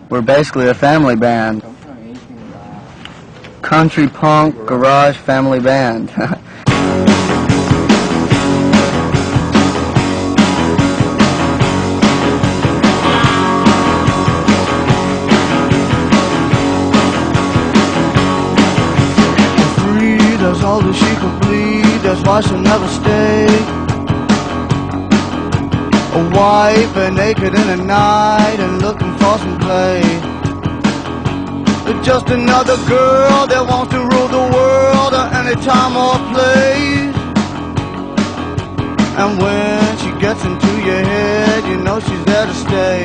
We're basically a family band. Country punk garage family band. Free, that's all that she could bleed. That's why she'll never stay. A wife and naked in the night and looking for some play. But just another girl that wants to rule the world at any time or place. And when she gets into your head, you know she's there to stay.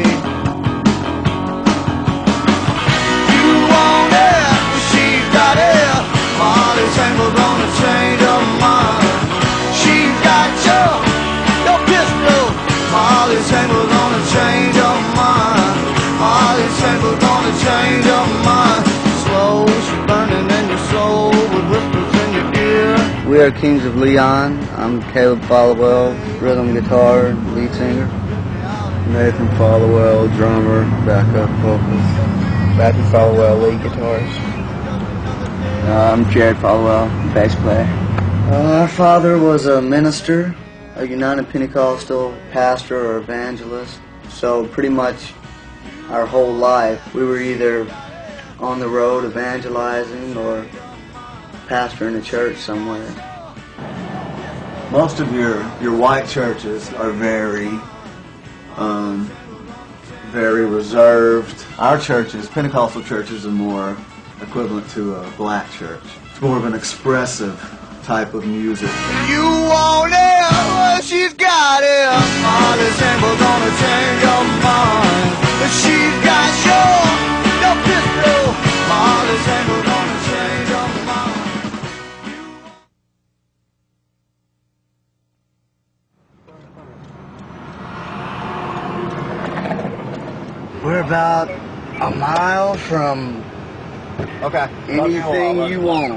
You want it, but she got it. Molly Single's gonna change her mind. She got your pistol. Molly Single's gonna change her mind. Molly Single's gonna change her mind. Slow, she's burning in your soul with whispers in your ear. We are Kings of Leon. I'm Caleb Followell, rhythm guitar, lead singer. Nathan Followell, drummer, backup vocals. Matthew Followell, lead guitarist. I'm Jared Followell, bass player. Our father was a minister, a United Pentecostal pastor or evangelist. So pretty much our whole life we were either on the road evangelizing or pastoring a church somewhere. Most of your white churches are very reserved. Our churches, Pentecostal churches, are more equivalent to a black church. It's more of an expressive type of music. You want it, well, she's got it. Molly Single's gonna change her mind. But she's got your pistol. Molly Single's gonna change her mind. We're about a mile from anything you want.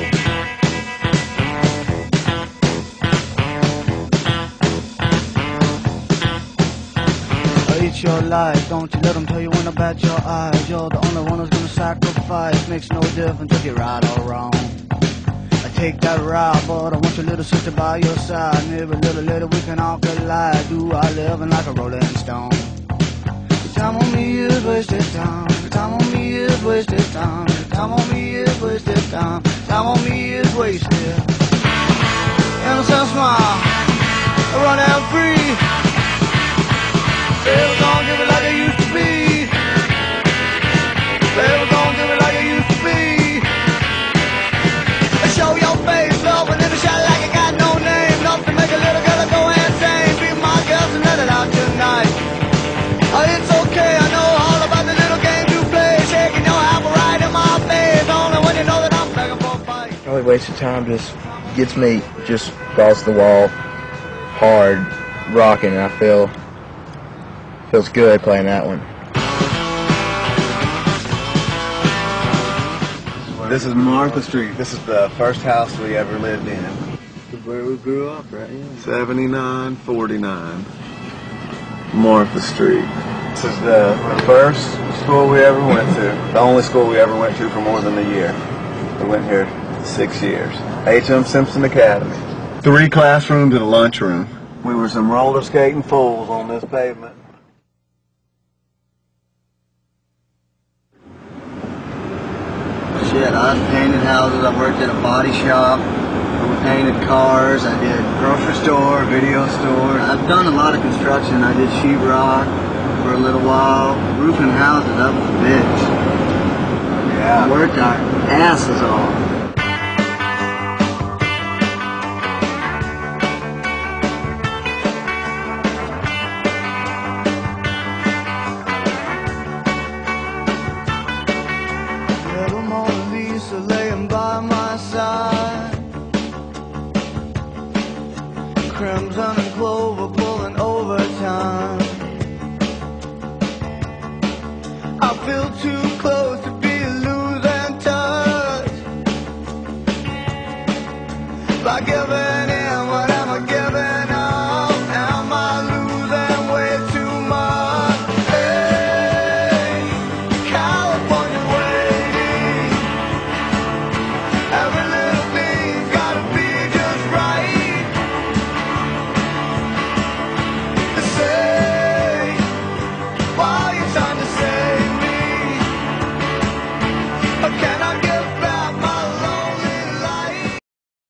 It's your life, don't you let them tell you when about your eyes. You're the only one who's gonna sacrifice. Makes no difference if you're right or wrong. I take that route, but I want your little sister by your side. And every little lady we can all collide. Do I living like a rolling stone? The time on me is wasted time. The time on me is wasted time. The time on me is wasted time. Time on me is wasted. Innocent smile, I run out free. Baby, gon' give it like it used to be. Baby, gon' give it like it used to be. Show your face, love, and then a shot like it got no name. Enough to make a little girl go insane. Be my girl and let it out tonight. It's okay, I know all about the little games you play. Shaking your apple right in my face. Only when you know that I'm begging for a fight. Probably waste of time just gets me just balls to the wall, hard, rocking, and I feels good playing that one. This is Martha Street. This is the first house we ever lived in. Where we grew up, right? 7949 Martha Street. This is the first school we ever went to. The only school we ever went to for more than a year. We went here 6 years. H.M. Simpson Academy. 3 classrooms and a lunchroom. We were some roller skating fools on this pavement. Shit, I painted houses, I worked at a body shop, I painted cars, I did grocery store, video store. I've done a lot of construction. I did sheetrock for a little while. Roofing houses, that was a bitch. Yeah. Worked our asses off.